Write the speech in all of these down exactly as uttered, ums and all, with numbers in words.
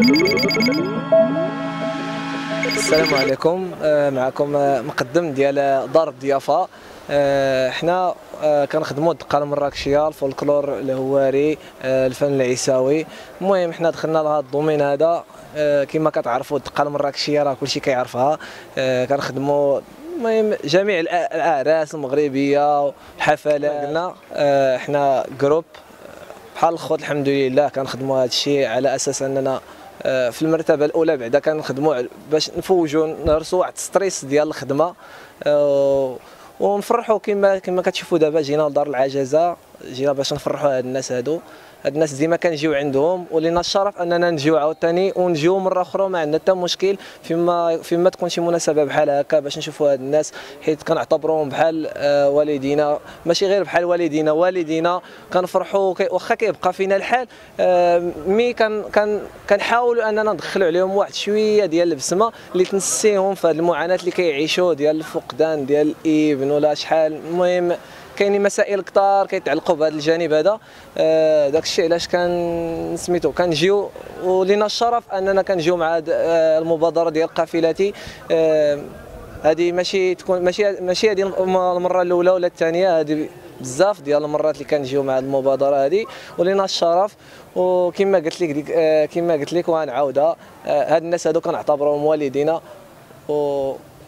السلام عليكم. معكم مقدم ديال دار الضيافه. حنا كنخدموا الدقه المراكشيه، الفولكلور الهواري، الفن العيساوي. المهم حنا دخلنا لهذا الدومين هذا. كما كتعرفوا الدقه المراكشيه راه كلشي كيعرفها. كنخدموا المهم جميع الاعراس المغربيه والحفلات. قلنا حنا جروب بحال الخوت الحمد لله كنخدموا هذا الشيء على اساس اننا في المرتبه الاولى بعدا كنخدموا باش نفوجوا نهرسوا واحد الستريس ديال الخدمه ونفرحوا. كما كما كتشوفوا دابا جينا لدار العجزه، جينا باش نفرحوا هاد الناس هادو. هاد الناس ديما كنجيو عندهم، ولينا الشرف اننا نجيو عاوتاني ونجيو مره اخرى ما عندنا حتى مشكل فيما فيما تكون شي مناسبه بحال هكا باش نشوفوا هاد الناس، حيت كنعتبروهم بحال والدينا، ماشي غير بحال والدينا والدينا. كنفرحوا واخا كيبقى فينا الحال، مي كان كان كنحاولوا اننا ندخلوا عليهم واحد شويه ديال البسمه اللي تنسيهم في هاد المعاناه اللي كيعيشوا ديال الفقدان ديال الابن ولا شحال. المهم كاينين مسائل كثار كيتعلقوا بهذا الجانب هذا. آه داك الشيء علاش كان سميتو كنجيو، ولينا الشرف اننا كنجيو مع هذه آه المبادره ديال قافلتي. هذه آه ماشي تكون ماشي ماشي هذه المره الاولى ولا الثانيه، هذه بزاف ديال المرات اللي كنجيو مع هذه المبادره هذه، ولينا الشرف. وكما قلت لك ديك آه كما قلت لك وغنعاودها، آه هاد الناس هادو كنعتبرهم والدينا. و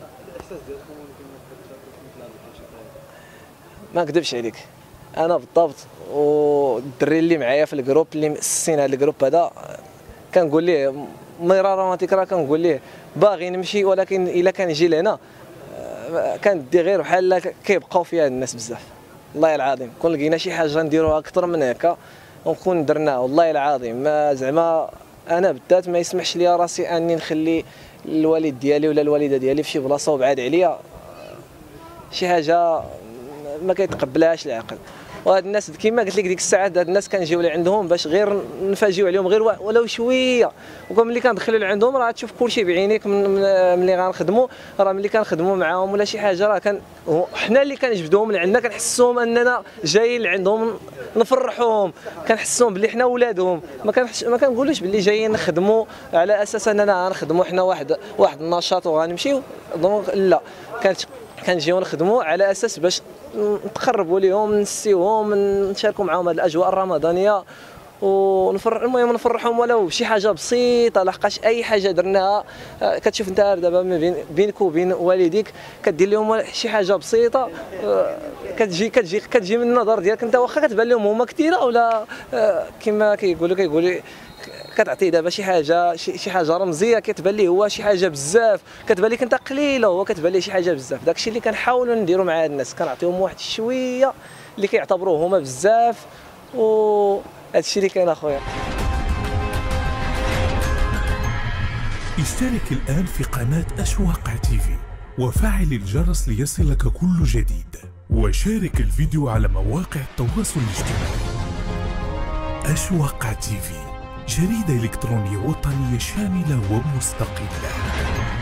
ما نكذبش عليك، انا بالضبط والدري اللي معايا في الجروب اللي مؤسسين هذا الجروب هذا كنقول ليه مرارا وتكرارا، كنقول ليه باغي نمشي، ولكن الا كان يجي لهنا كندي غير بحال كيبقاو فيها الناس بزاف. والله العظيم كون لقينا شي حاجه نديروها اكثر من هكا ونكون درناها. والله العظيم ما زعما انا بالذات ما يسمحش لي راسي اني نخلي الوالد ديالي ولا الوالده ديالي في شي بلاصه وبعاد عليا، شي حاجه ما كيتقبلهاش العقل. وهاد الناس كما قلت لك ديك الساعات هاد الناس كنجيو لعندهم باش غير نفاجئوا عليهم غير ولو شويه. وكون ملي كندخلوا لعندهم راه تشوف كلشي بعينيك. ملي غنخدموا راه ملي كنخدموا معاهم ولا شي حاجه راه كان حنا اللي كنجبدوهم لعندنا، كنحسوهم اننا جايين لعندهم نفرحوهم، كنحسوهم بلي حنا ولادهم. ما كنحش ما كنقولوش بلي جايين نخدموا على اساس اننا غنخدموا حنا واحد واحد النشاط وغنمشيو. دونك لا، كانت كنجيو نخدموا على اساس باش نتقربوا ليهم، نسيوهم، نشاركوا معاهم هذه الاجواء الرمضانيه ونفرح. المهم نفرحهم ولو بشي حاجه بسيطه، لحقاش اي حاجه درناها كتشوف انت دابا ما بين بينك وبين والديك كدير لهم شي حاجه بسيطه كتجي كتجي كتجي من النظر ديالك انت، واخا كتبان لهم هما كثيره ولا كما كيقولوا كيقولوا كتعطيه دابا شي حاجه شي حاجه رمزيه كتبان ليه هو شي حاجه بزاف، كتبان لك انت قليله وهو كتبان ليه شي حاجه بزاف. داكشي اللي كنحاولوا نديروا مع هاد الناس، كنعطيهم واحد شويه اللي كيعتبروه هما بزاف. و هادشي اللي كاين اخويا. اشترك الآن في قناة أشواق تيفي وفعل الجرس ليصلك كل جديد، وشارك الفيديو على مواقع التواصل الاجتماعي. أشواق تيفي، جريدة إلكترونية وطنية شاملة ومستقلة.